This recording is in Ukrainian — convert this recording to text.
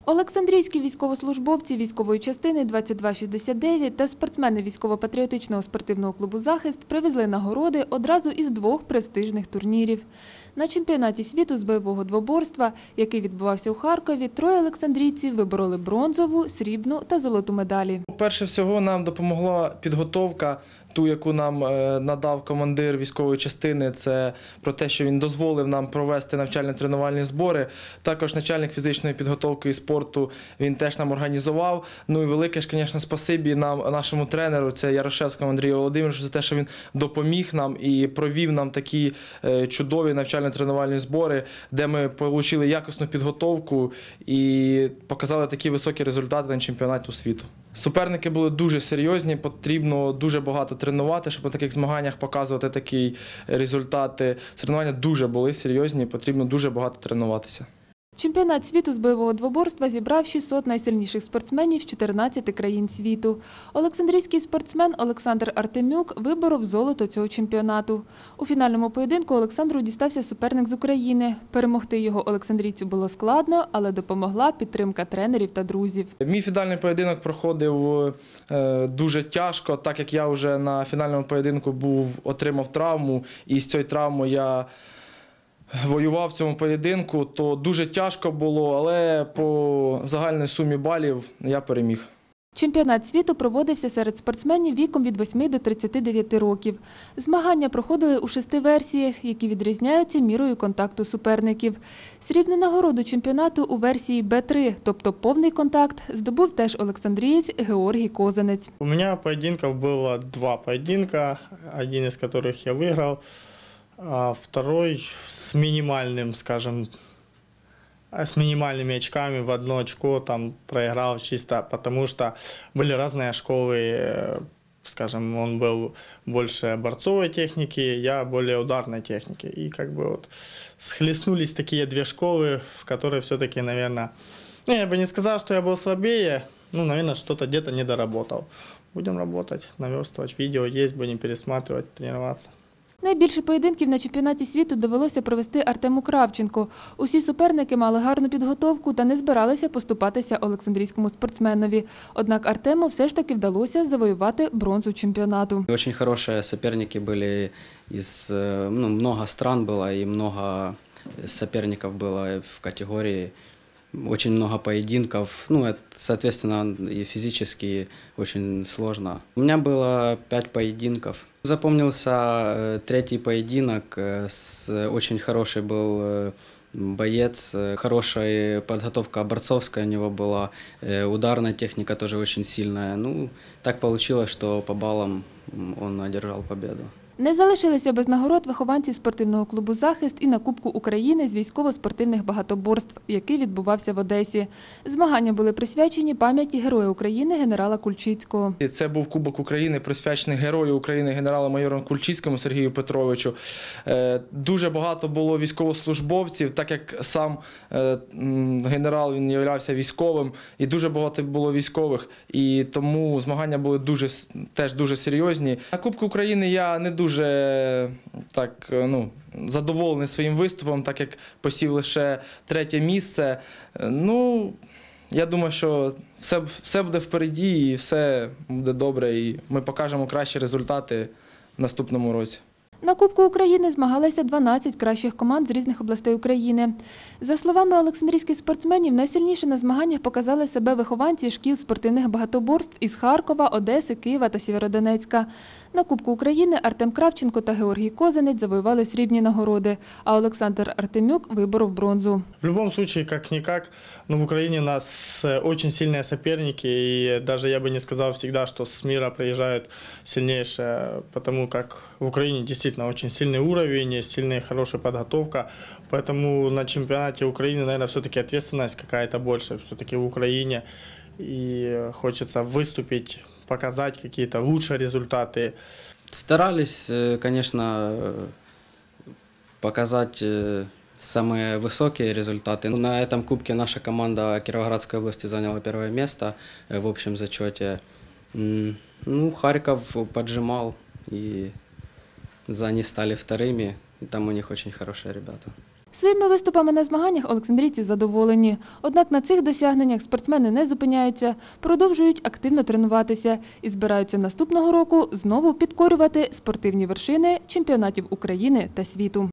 Олександрійські військовослужбовці військової частини 2269 та спортсмени військово-патріотичного спортивного клубу «Захист» привезли нагороди одразу із двох престижних турнірів. На чемпіонаті світу з бойового двоборства, який відбувався у Харкові, троє олександрійців вибороли бронзову, срібну та золоту медалі. Перше всього нам допомогла підготовка, ту, яку нам надав командир військової частини, це про те, що він дозволив нам провести навчально-тренувальні збори. Також начальник фізичної підготовки і спорту, він теж нам організував. Ну і велике ж, звісно, спасибі нашому тренеру, це Ярошевському Андрію Володимировичу, за те, що він допоміг нам і провів нам такі чудові навчально-тренувальні збори, де ми отримали якісну підготовку і показали такі високі результати на чемпіонаті світу. Суперники були дуже серйозні, потрібно дуже багато тренувати, щоб на таких змаганнях показувати такі результати. Соревнування дуже були серйозні, потрібно дуже багато тренуватися. Чемпіонат світу з бойового двоборства зібрав 600 найсильніших спортсменів з 14 країн світу. Олександрійський спортсмен Олександр Артемюк виборов золото цього чемпіонату. У фінальному поєдинку Олександру дістався суперник з України. Перемогти його олександрійцю було складно, але допомогла підтримка тренерів та друзів. Мій фінальний поєдинок проходив дуже тяжко, так як я вже на фінальному поєдинку отримав травму, і з цією травмою я воював в цьому поєдинку, то дуже тяжко було, але по загальній сумі балів я переміг. Чемпіонат світу проводився серед спортсменів віком від 8 до 39 років. Змагання проходили у 6 версіях, які відрізняються мірою контакту суперників. Срібну нагороду чемпіонату у версії Б3, тобто повний контакт, здобув теж олександрієць Георгій Козанець. У мене поєдинків було 2 поєдинка, один із яких я виграв, а второй с минимальным, скажем, с минимальными очками в 1 очко там проиграл чисто потому, что были разные школы, скажем, он был больше борцовой техники, я более ударной техники. И как бы вот схлестнулись такие 2 школы, в которые все-таки, наверное, ну, я бы не сказал, что я был слабее, ну, наверное, что-то где-то не доработал. Будем работать, наверстывать, видео есть, будем пересматривать, тренироваться. Найбільше поєдинків на чемпіонаті світу довелося провести Артему Кравченку. Усі суперники мали гарну підготовку та не збиралися поступатися олександрійському спортсменові. Однак Артему все ж таки вдалося завоювати бронзу чемпіонату. Очень хорошие соперники были много стран было и много соперников было в категории. Очень много поединков, это, соответственно, и физически очень сложно. У меня было 5 поединков. Запомнился 3-й поединок, очень хороший был боец, хорошая подготовка борцовская у него была, ударная техника тоже очень сильная. Так получилось, что по баллам он одержал победу. Не залишилися без нагород вихованці спортивного клубу «Захист» і на Кубку України з військово-спортивних багатоборств, який відбувався в Одесі. Змагання були присвячені пам'яті Героя України генерала Кульчицького. Це був Кубок України, присвячений Герою України генералу-майору Кульчицькому Сергію Петровичу. Дуже багато було військовослужбовців, так як сам генерал він являвся військовим, і дуже багато було військових, і тому змагання були теж дуже серйозні. На Кубку України я не дуже задоволений своїм виступом, так як посів лише 3-е місце. Я думаю, що все буде впереді і все буде добре, і ми покажемо кращі результати в наступному році. На Кубку України змагалися 12 кращих команд з різних областей України. За словами олександрійських спортсменів, найсильніше на змаганнях показали себе вихованці шкіл спортивних багатоборств із Харкова, Одеси, Києва та Сєвєродонецька. На Кубку України Артем Кравченко та Георгій Козанець завоювали срібні нагороди, а Олександр Артемюк виборов бронзу. В любом случае, как-никак, в Украине у нас очень сильные соперники, и даже я бы не сказал всегда, что с мира приезжают сильнейшие, потому как в Украине действительно очень сильный уровень, сильная хорошая подготовка, поэтому на чемпионате Украины, наверное, все-таки ответственность какая-то больше, все-таки в Украине, и хочется выступить, показать какие-то лучшие результаты. Старались, конечно, показать самые высокие результаты. На этом кубке наша команда Кировоградской области заняла 1-е место в общем зачете. Харьков поджимал, и они стали 2-ми, и там у них очень хорошие ребята. Своїми виступами на змаганнях олександрійці задоволені. Однак на цих досягненнях спортсмени не зупиняються, продовжують активно тренуватися і збираються наступного року знову підкорювати спортивні вершини чемпіонатів України та світу.